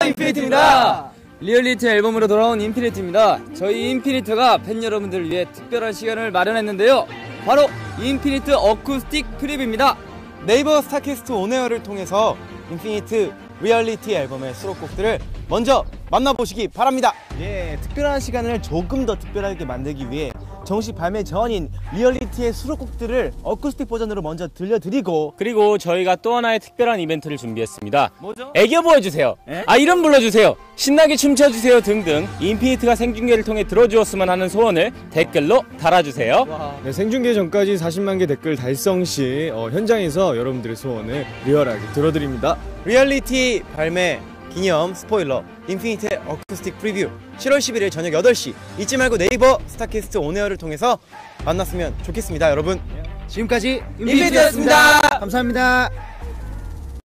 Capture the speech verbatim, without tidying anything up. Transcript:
인피니트입니다. 리얼리티 앨범으로 돌아온 인피니트입니다. 저희 인피니트가 팬 여러분들을 위해 특별한 시간을 마련했는데요. 바로 인피니트 어쿠스틱 프리뷰입니다. 네이버 스타캐스트 온에어를 통해서 인피니트 리얼리티 앨범의 수록곡들을 먼저 만나보시기 바랍니다. 예, 특별한 시간을 조금 더 특별하게 만들기 위해 정식 발매 전인 리얼리티의 수록곡들을 어쿠스틱 버전으로 먼저 들려드리고, 그리고 저희가 또 하나의 특별한 이벤트를 준비했습니다. 뭐죠? 애교 보여주세요. 에? 아 이름 불러주세요. 신나게 춤춰주세요 등등 인피니트가 생중계를 통해 들어주었으면 하는 소원을 댓글로 달아주세요. 네, 생중계 전까지 사십만 개 댓글 달성 시 어, 현장에서 여러분들의 소원을 리얼하게 들어드립니다. 리얼리티 발매 기념 스포일러 인피니트의 어쿠스틱 프리뷰 칠월 십일일 저녁 여덟 시 잊지 말고 네이버 스타캐스트 온에어를 통해서 만났으면 좋겠습니다. 여러분, 지금까지 인피니트였습니다. 감사합니다.